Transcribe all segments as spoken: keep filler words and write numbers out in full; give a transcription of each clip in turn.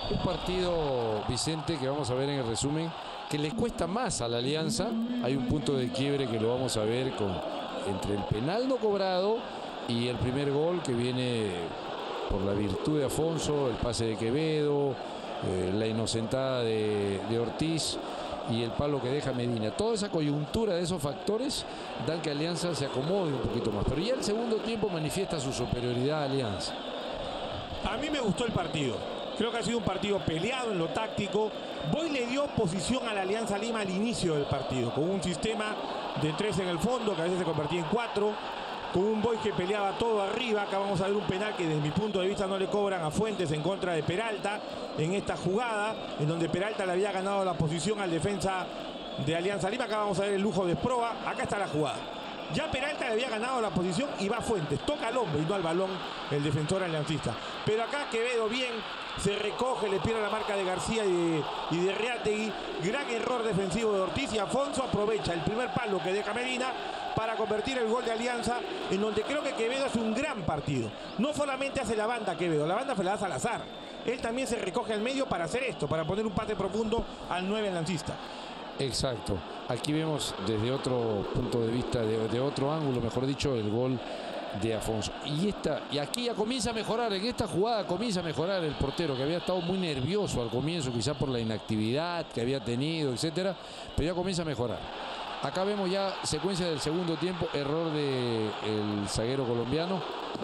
Un partido, Vicente, que vamos a ver en el resumen, que le cuesta más a la Alianza. Hay un punto de quiebre que lo vamos a ver con, entre el penal no cobrado y el primer gol que viene por la virtud de Afonso, el pase de Quevedo, eh, la inocentada de, de Ortiz y el palo que deja Medina. Toda esa coyuntura de esos factores dan que Alianza se acomode un poquito más. Pero ya el segundo tiempo manifiesta su superioridad a Alianza. A mí me gustó el partido. Creo que ha sido un partido peleado en lo táctico. Boy le dio posición a la Alianza Lima al inicio del partido, con un sistema de tres en el fondo, que a veces se convertía en cuatro, con un Boy que peleaba todo arriba. Acá vamos a ver un penal que desde mi punto de vista no le cobran a Fuentes en contra de Peralta, en esta jugada, en donde Peralta le había ganado la posición al defensa de Alianza Lima. Acá vamos a ver el lujo de Esproa. Acá está la jugada. Ya Peralta le había ganado la posición y va Fuentes. Toca al hombre y no al balón el defensor aliancista. Pero acá Quevedo bien se recoge, le pierde la marca de García y de, y de Reategui. Gran error defensivo de Ortiz, y Afonso aprovecha el primer palo que deja Medina para convertir el gol de Alianza, en donde creo que Quevedo hace un gran partido. No solamente hace la banda Quevedo, la banda se la da Salazar. Él también se recoge al medio para hacer esto, para poner un pase profundo al nueve lancista. Exacto. Aquí vemos desde otro punto de vista, de, de otro ángulo, mejor dicho, el gol de Afonso. Y, esta, y aquí ya comienza a mejorar, en esta jugada comienza a mejorar el portero, que había estado muy nervioso al comienzo, quizás por la inactividad que había tenido, etcétera, pero ya comienza a mejorar. Acá vemos ya secuencia del segundo tiempo, error del zaguero colombiano.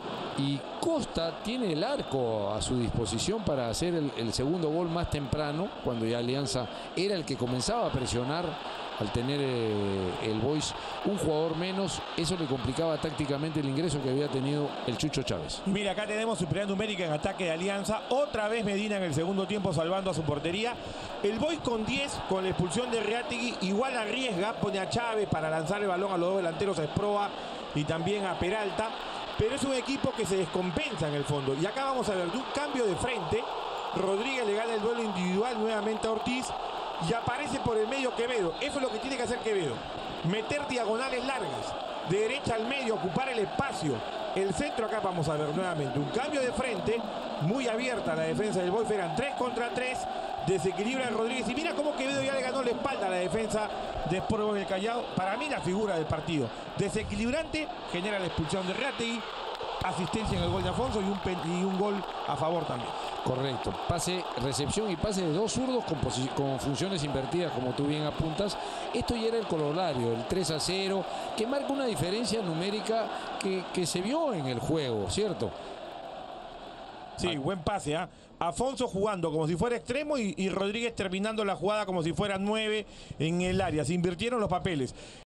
Y Costa tiene el arco a su disposición para hacer el, el segundo gol más temprano, cuando ya Alianza era el que comenzaba a presionar al tener eh, el Boys un jugador menos. Eso le complicaba tácticamente el ingreso que había tenido el Chucho Chávez. Y mira, acá tenemos superioridad numérica en ataque de Alianza. Otra vez Medina en el segundo tiempo salvando a su portería. El Boys con diez, con la expulsión de Reategui, igual arriesga, pone a Chávez para lanzar el balón a los dos delanteros, a Esproa y también a Peralta. Pero es un equipo que se descompensa en el fondo. Y acá vamos a ver de un cambio de frente. Rodríguez le gana el duelo individual nuevamente a Ortiz y aparece por el medio Quevedo. Eso es lo que tiene que hacer Quevedo. Meter diagonales largas, de derecha al medio, ocupar el espacio. El centro acá vamos a ver nuevamente. Un cambio de frente, muy abierta la defensa del Boys. Eran tres contra tres. Desequilibra a Rodríguez. Y mira cómo Quevedo ya le ganó la espalda a la defensa de Sporting del Callao. Para mí la figura del partido. Desequilibrante, genera la expulsión de Reategui. Asistencia en el gol de Afonso y un, y un gol a favor también. Correcto. Pase, recepción y pase de dos zurdos con, con funciones invertidas, como tú bien apuntas. Esto ya era el corolario, el tres a cero, que marca una diferencia numérica que, que se vio en el juego, ¿cierto? Sí, buen pase, ¿ah? ¿eh? Afonso jugando como si fuera extremo y, y Rodríguez terminando la jugada como si fuera nueve en el área. Se invirtieron los papeles.